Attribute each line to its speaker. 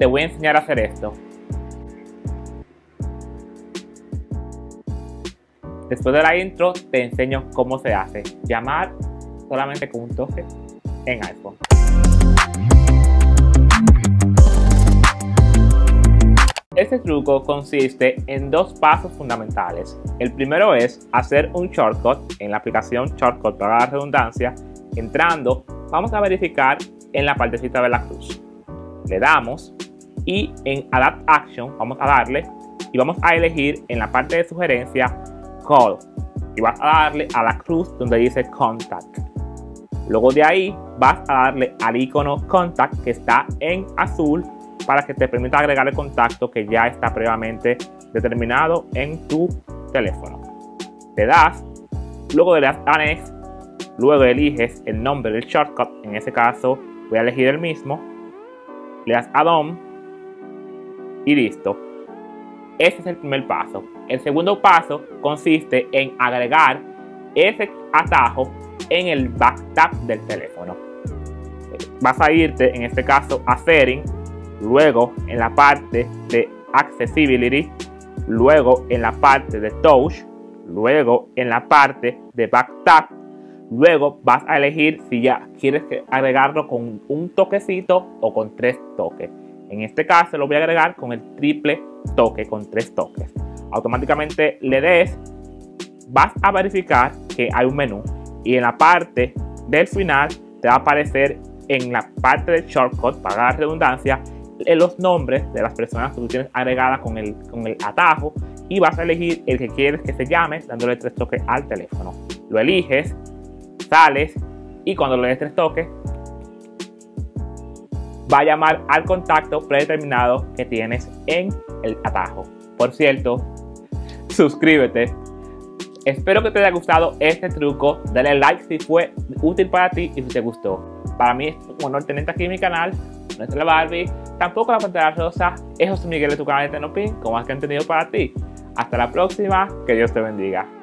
Speaker 1: te voy a enseñar a hacer esto. Después de la intro, te enseño cómo se hace. Llamar solamente con un toque en iPhone. Este truco consiste en dos pasos fundamentales. El primero es hacer un shortcut en la aplicación Shortcut para la redundancia. Entrando, vamos a verificar en la partecita de la cruz. Le damos y en Adapt Action vamos a darle y vamos a elegir en la parte de sugerencia Call y vas a darle a la cruz donde dice Contact. Luego de ahí vas a darle al icono Contact que está en azul para que te permita agregar el contacto que ya está previamente determinado en tu teléfono. Le das, luego le das a Next, luego eliges el nombre del shortcut, en ese caso voy a elegir el mismo, le das a Done y listo. Ese es el primer paso. El segundo paso consiste en agregar ese atajo en el backtap del teléfono. Vas a irte en este caso a Settings, luego en la parte de Accessibility, luego en la parte de Touch, luego en la parte de Backtap. Luego vas a elegir si ya quieres agregarlo con un toquecito o con 3 toques. En este caso lo voy a agregar con el triple toque, con 3 toques. Automáticamente le des, vas a verificar que hay un menú y en la parte del final te va a aparecer en la parte del shortcut, para la redundancia, los nombres de las personas que tú tienes agregadas con el atajo y vas a elegir el que quieres que se llame dándole 3 toques al teléfono. Lo eliges, sales y cuando le des 3 toques va a llamar al contacto predeterminado que tienes en el atajo. Por cierto, suscríbete. Espero que te haya gustado este truco. Dale like si fue útil para ti y si te gustó. Para mí es un honor tenerte aquí en mi canal. No es la Barbie, tampoco la Pantera Rosa. Es José Miguel de tu canal de Tecnopin con más contenido para ti. Hasta la próxima. Que Dios te bendiga.